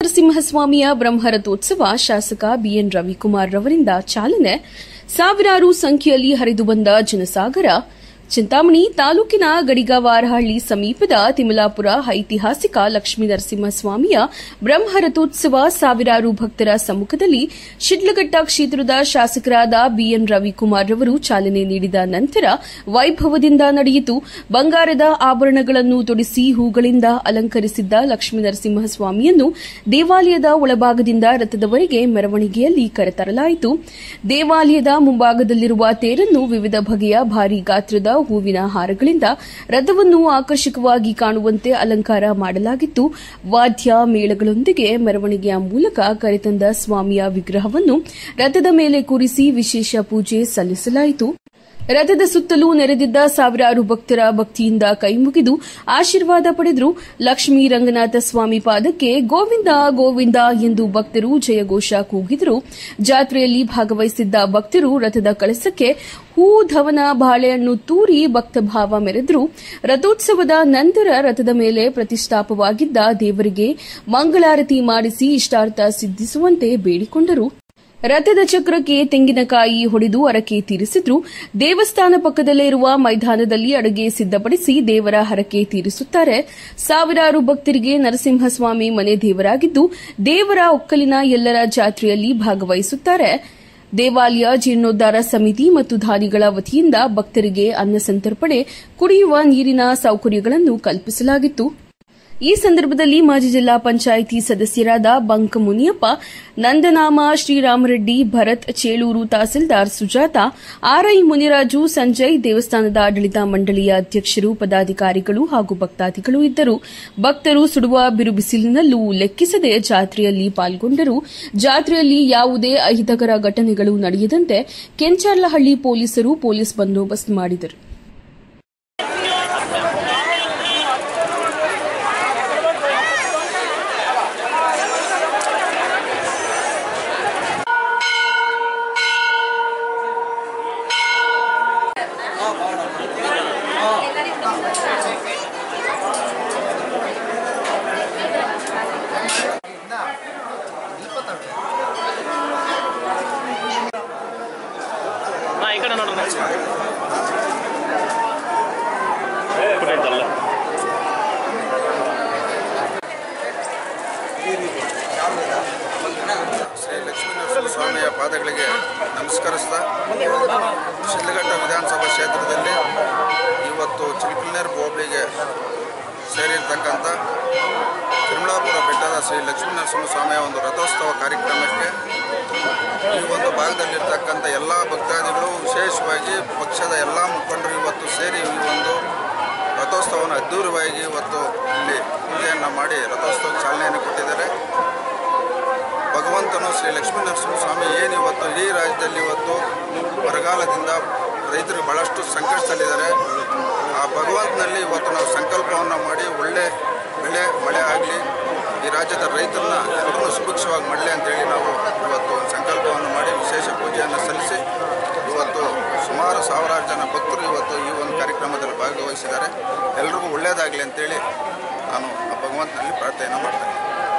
ನರಸಿಂಹಸ್ವಾಮಿಯ ಬ್ರಹ್ಮರಥೋತ್ಸವ ಶಾಸಕ ಬಿಎನ್ ರವಿಕುಮಾರ್ ರವರಿಂದ ಚಾಲನೆ. ಸಾವಿರಾರು ಸಂಖ್ಯೆಯಲ್ಲಿ ಹರಿದು ಬಂದ ಜನಸಾಗರ. ಚಿಂತಾಮಣಿ ತಾಲೂಕಿನ ಗಡಿಗವಾರಹಳ್ಳಿ ಸಮೀಪದ ತಿಮಲಾಪುರ ಐತಿಹಾಸಿಕ ಲಕ್ಷ್ಮೀ ನರಸಿಂಹಸ್ವಾಮಿಯ ಬ್ರಹ್ಮರಥೋತ್ಸವ ಸಾವಿರಾರು ಭಕ್ತರ ಸಮ್ಮುಖದಲ್ಲಿ ಶಿಡ್ಲಘಟ್ಟ ಕ್ಷೇತ್ರದ ಶಾಸಕರಾದ ಬಿಎನ್ ರವಿಕುಮಾರ್ ರವರು ಚಾಲನೆ ನೀಡಿದ ನಂತರ ವೈಭವದಿಂದ ನಡೆಯಿತು. ಬಂಗಾರದ ಆಭರಣಗಳನ್ನು ತೊಡಿಸಿ ಹೂಗಳಿಂದ ಅಲಂಕರಿಸಿದ್ದ ಲಕ್ಷ್ಮೀ ನರಸಿಂಹಸ್ವಾಮಿಯನ್ನು ದೇವಾಲಯದ ಒಳಭಾಗದಿಂದ ರಥದವರೆಗೆ ಮೆರವಣಿಗೆಯಲ್ಲಿ ಕರೆತರಲಾಯಿತು. ದೇವಾಲಯದ ಮುಂಭಾಗದಲ್ಲಿರುವ ತೇರನ್ನು ವಿವಿಧ ಬಗೆಯ ಭಾರೀ ಗಾತ್ರದ ಹೂವಿನ ಹಾರಗಳಿಂದ ರಥವನ್ನು ಆಕರ್ಷಕವಾಗಿ ಕಾಣುವಂತೆ ಅಲಂಕಾರ ಮಾಡಲಾಗಿತ್ತು. ವಾದ್ಯ ಮೇಳಗಳೊಂದಿಗೆ ಮೆರವಣಿಗೆಯ ಮೂಲಕ ಕರೆತಂದ ಸ್ವಾಮಿಯ ವಿಗ್ರಹವನ್ನು ರಥದ ಮೇಲೆ ಕೂರಿಸಿ ವಿಶೇಷ ಪೂಜೆ ಸಲ್ಲಿಸಲಾಯಿತು. ರಥದ ಸುತ್ತಲೂ ನೆರೆದಿದ್ದ ಸಾವಿರಾರು ಭಕ್ತರ ಭಕ್ತಿಯಿಂದ ಕೈಮುಗಿದು ಆಶೀರ್ವಾದ ಪಡೆದರು. ಲಕ್ಷ್ಮೀ ರಂಗನಾಥ ಸ್ವಾಮಿ ಪಾದಕ್ಕೆ ಗೋವಿಂದ ಗೋವಿಂದ ಎಂದು ಭಕ್ತರು ಜಯಘೋಷ ಕೂಗಿದರು. ಜಾತ್ರೆಯಲ್ಲಿ ಭಾಗವಹಿಸಿದ್ದ ಭಕ್ತರು ರಥದ ಕಳಸಕ್ಕೆ ಹೂ, ಧವನ, ಬಾಳೆಹಣ್ಣು ತೂರಿ ಭಕ್ತಭಾವ ಮೆರೆದರು. ರಥೋತ್ಸವದ ನಂತರ ರಥದ ಮೇಲೆ ಪ್ರತಿಷ್ಠಾಪವಾಗಿದ್ದ ದೇವರಿಗೆ ಮಂಗಳಾರತಿ ಮಾಡಿಸಿ ಇಷ್ಟಾರ್ಥ ಸಿದ್ಧಿಸುವಂತೆ ಬೇಡಿಕೊಂಡರು. ರಥದ ಚಕ್ರಕ್ಕೆ ತೆಂಗಿನಕಾಯಿ ಹೊಡೆದು ಹರಕೆ ತೀರಿಸಿದ್ರು. ದೇವಸ್ಥಾನ ಪಕ್ಕದಲ್ಲೇ ಇರುವ ಮೈದಾನದಲ್ಲಿ ಅಡುಗೆ ಸಿದ್ದಪಡಿಸಿ ದೇವರ ಹರಕೆ ತೀರಿಸುತ್ತಾರೆ. ಸಾವಿರಾರು ಭಕ್ತರಿಗೆ ನರಸಿಂಹಸ್ವಾಮಿ ಮನೆ ದೇವರಾಗಿದ್ದು ದೇವರ ಒಕ್ಕಲಿನ ಎಲ್ಲರ ಜಾತ್ರೆಯಲ್ಲಿ ಭಾಗವಹಿಸುತ್ತಾರೆ. ದೇವಾಲಯ ಜೀರ್ಣೋದ್ಧಾರ ಸಮಿತಿ ಮತ್ತು ದಾನಿಗಳ ವತಿಯಿಂದ ಭಕ್ತರಿಗೆ ಅನ್ನ ಸಂತರ್ಪಣೆ, ಕುಡಿಯುವ ನೀರಿನ ಸೌಕರ್ಯಗಳನ್ನು ಕಲ್ಪಿಸಲಾಗಿತ್ತು. ಈ ಸಂದರ್ಭದಲ್ಲಿ ಮಾಜಿ ಜಿಲ್ಲಾ ಪಂಚಾಯಿತಿ ಸದಸ್ಯರಾದ ಬಂಕ ಮುನಿಯಪ್ಪ, ನಂದನಾಮ, ಶ್ರೀರಾಮರೆಡ್ಡಿ, ಭರತ್, ಚೇಳೂರು ತಹಸೀಲ್ದಾರ್ ಸುಜಾತ, ಆರ್ಐ ಮುನಿರಾಜು, ಸಂಜಯ್, ದೇವಸ್ಥಾನದ ಆಡಳಿತ ಮಂಡಳಿಯ ಅಧ್ಯಕ್ಷರು, ಪದಾಧಿಕಾರಿಗಳು ಹಾಗೂ ಭಕ್ತಾದಿಗಳು ಇದ್ದರು. ಭಕ್ತರು ಸುಡುವ ಬಿರುಬಿಸಿಲಿನಲ್ಲೂ ಲೆಕ್ಕಿಸದೆ ಜಾತ್ರೆಯಲ್ಲಿ ಪಾಲ್ಗೊಂಡರು. ಜಾತ್ರೆಯಲ್ಲಿ ಯಾವುದೇ ಅಹಿತಕರ ಘಟನೆಗಳು ನಡೆಯದಂತೆ ಕೆಂಚಾರ್ಲಹಳ್ಳಿ ಪೊಲೀಸರು ಪೊಲೀಸ್ ಬಂದೋಬಸ್ತ್ ಮಾಡಿದರು. ಶ್ರೀ ಲಕ್ಷ್ಮೀ ನರಸಿಂಹಸ್ವಾಮಿಯ ಪಾದಗಳಿಗೆ ನಮಸ್ಕರಿಸ್ತಾ ಶಿಡ್ಲಘಟ್ಟ ವಿಧಾನಸಭಾ ಕ್ಷೇತ್ರದಲ್ಲಿ ಇವತ್ತು ಚಿಲ್ಕಲ್ನೇರ್ ಹೋಬಳಿಗೆ ಸೇರಿರ್ತಕ್ಕಂಥ ತಿಮಲಾಪುರ ಬೆಟ್ಟದ ಶ್ರೀ ಲಕ್ಷ್ಮೀ ನರಸಿಂಹಸ್ವಾಮಿಯ ಒಂದು ರಥೋತ್ಸವ ಕಾರ್ಯಕ್ರಮಕ್ಕೆ ಈ ಒಂದು ಭಾಗದಲ್ಲಿರ್ತಕ್ಕಂಥ ಎಲ್ಲ ಭಕ್ತಾದಿಗಳು, ವಿಶೇಷವಾಗಿ ಪಕ್ಷದ ಎಲ್ಲ ಮುಖಂಡರು ಇವತ್ತು ಸೇರಿ ಈ ಒಂದು ರಥೋತ್ಸವವನ್ನು ಅದ್ದೂರಿಯಾಗಿ ಇವತ್ತು ಇಲ್ಲಿ ಪೂಜೆಯನ್ನು ಮಾಡಿ ರಥೋತ್ಸವಕ್ಕೆ ಚಾಲನೆಯನ್ನು ಕೊಟ್ಟಿದ್ದಾರೆ. ಭಗವಂತನು ಶ್ರೀ ಲಕ್ಷ್ಮೀ ನರಸಿಂಹಸ್ವಾಮಿ ಏನು ಇವತ್ತು ಇಡೀ ರಾಜ್ಯದಲ್ಲಿ ಇವತ್ತು ಬರಗಾಲದಿಂದ ರೈತರು ಭಾಳಷ್ಟು ಸಂಕಷ್ಟದಲ್ಲಿದ್ದಾರೆ. ಆ ಭಗವಂತನಲ್ಲಿ ಇವತ್ತು ನಾವು ಸಂಕಲ್ಪವನ್ನು ಮಾಡಿ ಒಳ್ಳೆ ಬೆಳೆ ಮಳೆ ಆಗಲಿ, ಈ ರಾಜ್ಯದ ರೈತರನ್ನ ಎಲ್ಲರೂ ಸುಭಿಕ್ಷವಾಗಿ ಮಾಡಲಿ ಅಂತೇಳಿ ನಾವು ಇವತ್ತು ಸಂಕಲ್ಪವನ್ನು ಮಾಡಿ ವಿಶೇಷ ಪೂಜೆಯನ್ನು ಸಲ್ಲಿಸಿ ಇವತ್ತು ಸುಮಾರು ಸಾವಿರಾರು ಜನ ಭಕ್ತರು ಇವತ್ತು ಈ ಒಂದು ಕಾರ್ಯಕ್ರಮದಲ್ಲಿ ಭಾಗವಹಿಸಿದ್ದಾರೆ. ಎಲ್ರಿಗೂ ಒಳ್ಳೆಯದಾಗಲಿ ಅಂತೇಳಿ ನಾನು ಆ ಭಗವಂತನಲ್ಲಿ ಪ್ರಾರ್ಥನೆ ಮಾಡ್ತೇನೆ.